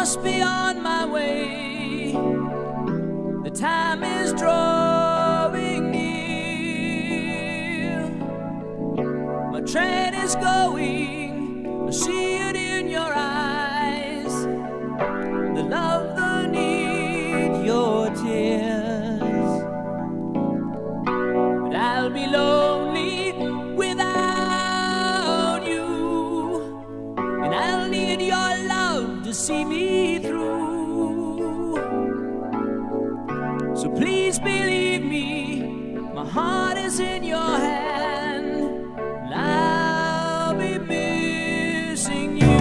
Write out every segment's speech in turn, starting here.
must be on my way. The time is drawing near. My train is going, I see it in your eyes. The love, the need, your tears. But I'll be lonely without you, and I'll need your love to see me through. So please believe me, my heart is in your hand, and I'll be missing you.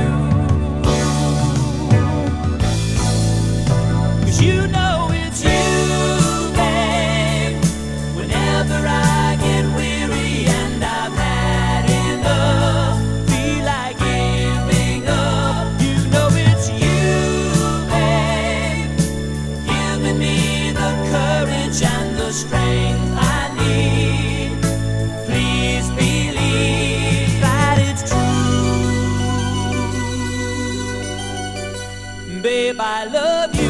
'Cause you know it's you, babe. Whenever I get weary and I've had enough, feel like giving up, you know it's you, babe, giving me the courage and the strength I need. Please believe that it's true. Babe, I love you.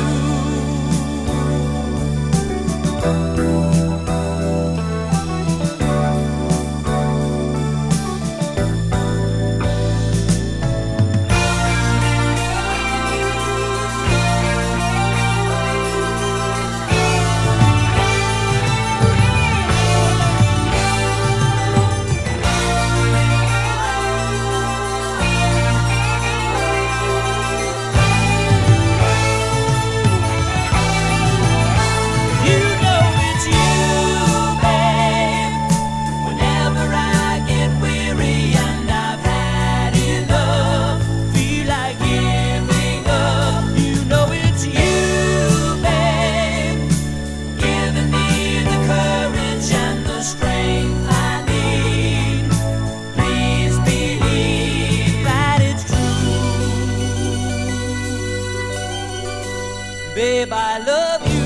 Babe, I love you.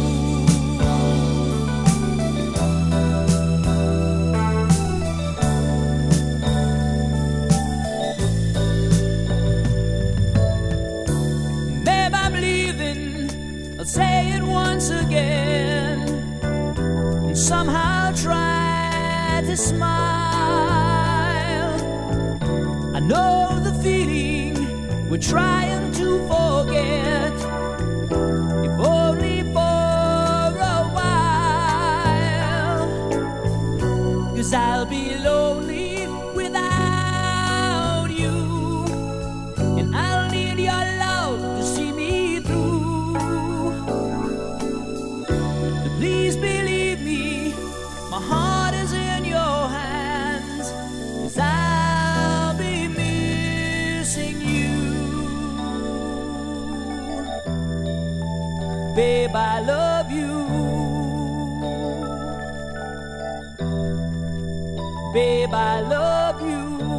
Babe, I'm leaving. I'll say it once again, and somehow try to smile. I know the feeling we're trying to forget, if only for a while. 'Cause I'll be lonely without you, and I'll need your love to see me through. So please believe me, my heart is in your hands, 'cause I'll be missing you. Babe, I love you. Babe, I love you.